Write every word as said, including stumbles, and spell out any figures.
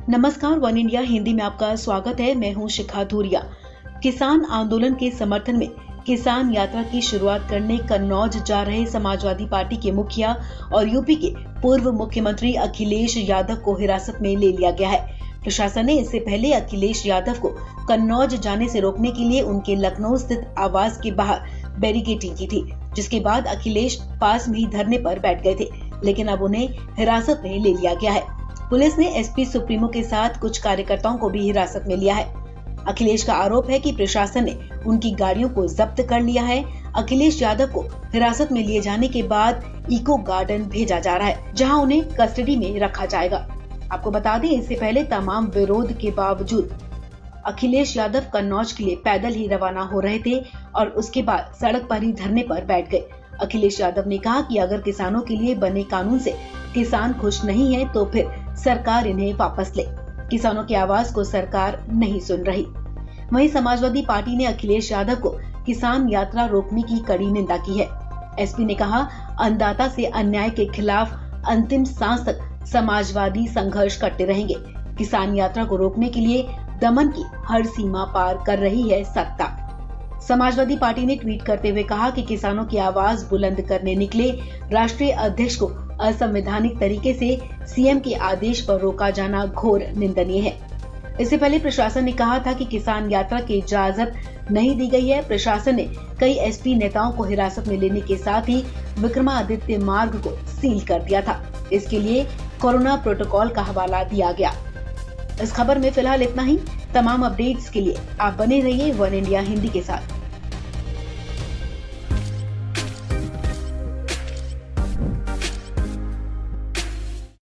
नमस्कार, one India Hindi में आपका स्वागत है। मैं हूं शिखा धूरिया। किसान आंदोलन के समर्थन में किसान यात्रा की शुरुआत करने कन्नौज जा रहे समाजवादी पार्टी के मुखिया और यूपी के पूर्व मुख्यमंत्री अखिलेश यादव को हिरासत में ले लिया गया है। प्रशासन ने इससे पहले अखिलेश यादव को कन्नौज जाने से रोकने के लिए उनके लखनऊ स्थित आवास के बाहर बैरिकेडिंग की थी, जिसके बाद अखिलेश पास में ही धरने पर बैठ गए थे, लेकिन अब उन्हें हिरासत में ले लिया गया है। पुलिस ने एसपी सुप्रीमो के साथ कुछ कार्यकर्ताओं को भी हिरासत में लिया है। अखिलेश का आरोप है कि प्रशासन ने उनकी गाड़ियों को जब्त कर लिया है। अखिलेश यादव को हिरासत में लिए जाने के बाद इको गार्डन भेजा जा रहा है, जहां उन्हें कस्टडी में रखा जाएगा। आपको बता दें, इससे पहले तमाम विरोध के बावजूद अखिलेश यादव कन्नौज के लिए पैदल ही रवाना हो रहे थे और उसके बाद सड़क पर ही धरने पर बैठ गए। अखिलेश यादव ने कहा कि अगर किसानों के लिए बने कानून से किसान खुश नहीं है तो फिर सरकार इन्हें वापस ले। किसानों की आवाज को सरकार नहीं सुन रही। वहीं समाजवादी पार्टी ने अखिलेश यादव को किसान यात्रा रोकने की कड़ी निंदा की है। एसपी ने कहा, अन्नदाता से अन्याय के खिलाफ अंतिम सांस तक समाजवादी संघर्ष करते रहेंगे। किसान यात्रा को रोकने के लिए दमन की हर सीमा पार कर रही है सत्ता। समाजवादी पार्टी ने ट्वीट करते हुए कहा कि किसानों की आवाज बुलंद करने निकले राष्ट्रीय अध्यक्ष को असंवैधानिक तरीके से सीएम के आदेश पर रोका जाना घोर निंदनीय है। इससे पहले प्रशासन ने कहा था कि किसान यात्रा की इजाजत नहीं दी गई है। प्रशासन ने कई एसपी नेताओं को हिरासत में लेने के साथ ही विक्रमादित्य मार्ग को सील कर दिया था। इसके लिए कोरोना प्रोटोकॉल का हवाला दिया गया। इस खबर में फिलहाल इतना ही। तमाम अपडेट्स के लिए आप बने रहिए वन इंडिया हिंदी के साथ।